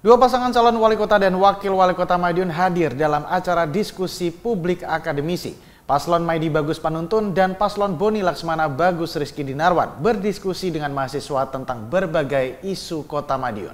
Dua pasangan calon wali kota dan wakil wali kota Madiun hadir dalam acara diskusi publik akademisi. Paslon Maidi Bagus Panuntun dan Paslon Boni Laksmana Bagus Rizky Dinarwan berdiskusi dengan mahasiswa tentang berbagai isu kota Madiun.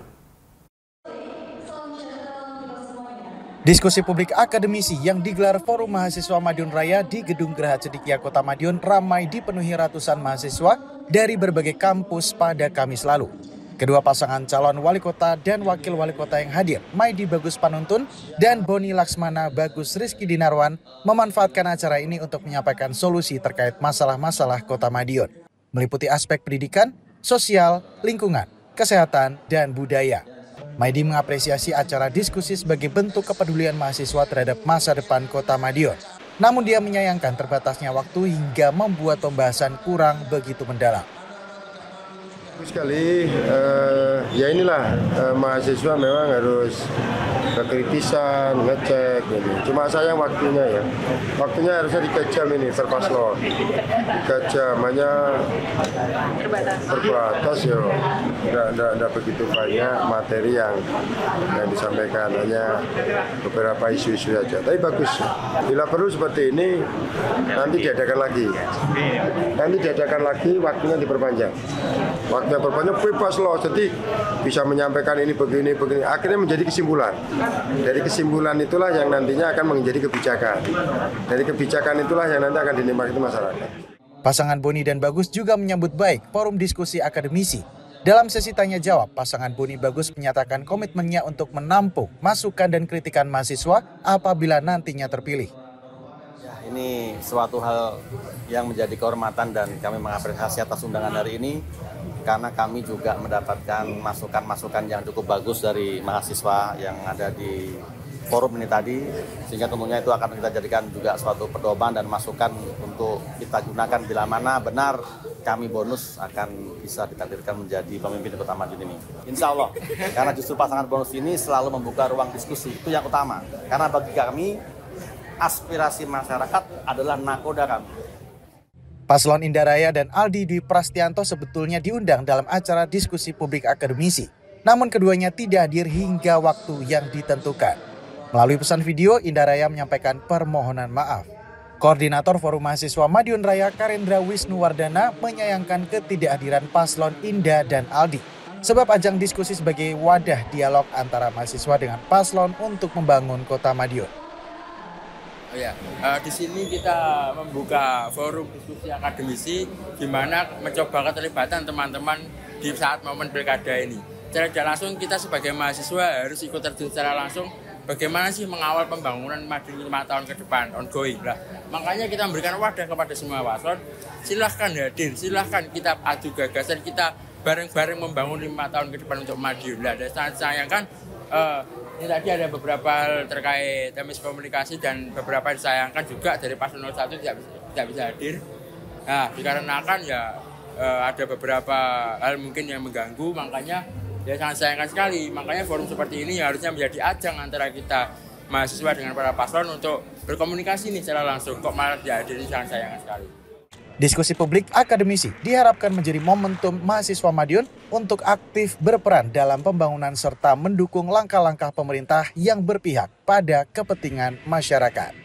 Diskusi publik akademisi yang digelar Forum Mahasiswa Madiun Raya di Gedung Geraha Cendekia Kota Madiun ramai dipenuhi ratusan mahasiswa dari berbagai kampus pada Kamis lalu. Kedua pasangan calon wali kota dan wakil wali kota yang hadir, Maidi Bagus Panuntun dan Boni Laksmana Bagus Rizky Dinarwan, memanfaatkan acara ini untuk menyampaikan solusi terkait masalah-masalah kota Madiun, meliputi aspek pendidikan, sosial, lingkungan, kesehatan, dan budaya. Maidi mengapresiasi acara diskusi sebagai bentuk kepedulian mahasiswa terhadap masa depan kota Madiun. Namun dia menyayangkan terbatasnya waktu hingga membuat pembahasan kurang begitu mendalam. Sekali, ya inilah mahasiswa memang harus kekritisan, ngecek ini. Cuma sayang waktunya ya. Waktunya harusnya 3 jam ini per paslon. 3 jam hanya terbatas ya. Tidak begitu banyak materi yang disampaikan, hanya beberapa isu-isu saja. Tapi bagus. Bila perlu seperti ini nanti diadakan lagi. Waktunya diperpanjang. Waktunya berbanyak bebas loh, jadi bisa menyampaikan ini begini, akhirnya menjadi kesimpulan. Dari kesimpulan itulah yang nantinya akan menjadi kebijakan. Dari kebijakan itulah yang nanti akan dinikmati masyarakat. Pasangan Boni dan Bagus juga menyambut baik forum diskusi akademisi. Dalam sesi tanya jawab, pasangan Boni Bagus menyatakan komitmennya untuk menampung masukan dan kritikan mahasiswa apabila nantinya terpilih. Ini suatu hal yang menjadi kehormatan dan kami mengapresiasi atas undangan hari ini karena kami juga mendapatkan masukan-masukan yang cukup bagus dari mahasiswa yang ada di forum ini tadi, sehingga tentunya itu akan kita jadikan juga suatu pedoman dan masukan untuk kita gunakan bila mana benar kami bonus akan bisa ditakdirkan menjadi pemimpin kota Madiun ini. Insya Allah, karena justru pasangan bonus ini selalu membuka ruang diskusi, itu yang utama. Karena bagi kami, aspirasi masyarakat adalah nakoda kami. Paslon Indaraya dan Aldi Dwi Prastianto sebetulnya diundang dalam acara diskusi publik akademisi. Namun keduanya tidak hadir hingga waktu yang ditentukan. Melalui pesan video, Indaraya menyampaikan permohonan maaf. Koordinator Forum Mahasiswa Madiun Raya Karendra Wisnuwardana menyayangkan ketidakhadiran Paslon Inda dan Aldi. Sebab ajang diskusi sebagai wadah dialog antara mahasiswa dengan paslon untuk membangun kota Madiun. Di sini kita membuka forum diskusi akademisi di mana mencoba keterlibatan teman-teman di saat momen pilkada ini. Secara tidak langsung kita sebagai mahasiswa harus ikut terjun secara langsung bagaimana sih mengawal pembangunan Madiun 5 tahun ke depan ongoing. Makanya kita memberikan wadah kepada semua paslon, silahkan hadir, silahkan kita adu gagasan, kita bareng-bareng membangun 5 tahun ke depan untuk Madiun. Dan sangat sayangkan ini tadi ada beberapa hal terkait miskomunikasi dan beberapa disayangkan juga dari paslon 01 tidak bisa hadir. Nah, dikarenakan ada beberapa hal mungkin yang mengganggu, makanya sangat sayangkan sekali. Makanya forum seperti ini harusnya menjadi ajang antara kita mahasiswa dengan para paslon untuk berkomunikasi nih secara langsung. Kok malah tidak hadir, sangat sayangkan sekali. Diskusi publik akademisi diharapkan menjadi momentum mahasiswa Madiun untuk aktif berperan dalam pembangunan serta mendukung langkah-langkah pemerintah yang berpihak pada kepentingan masyarakat.